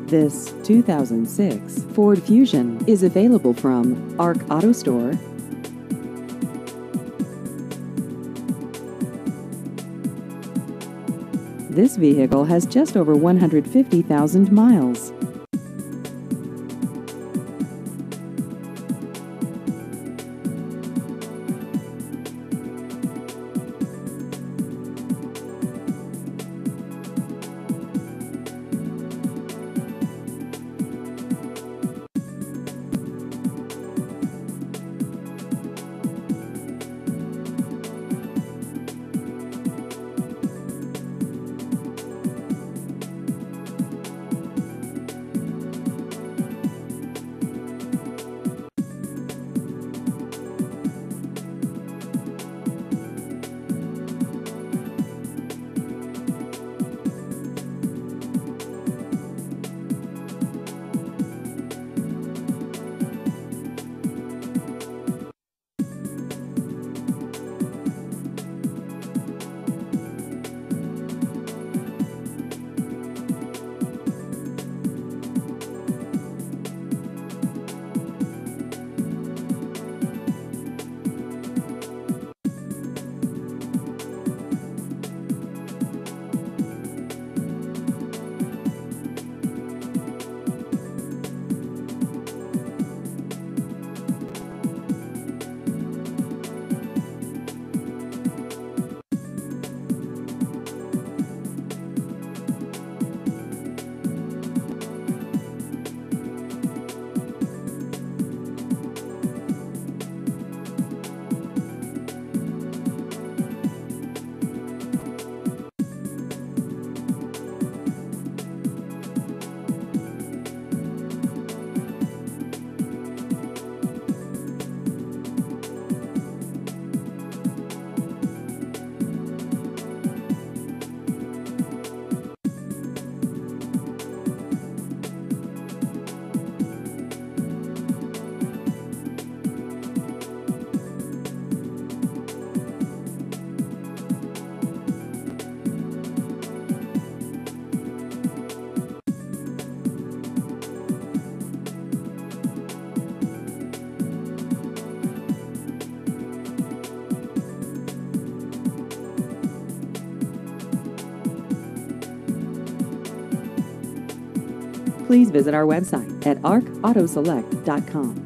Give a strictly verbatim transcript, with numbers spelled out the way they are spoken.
This two thousand six Ford Fusion is available from Arc Auto Store. This vehicle has just over one hundred fifty thousand miles. Please visit our website at arc auto select dot com.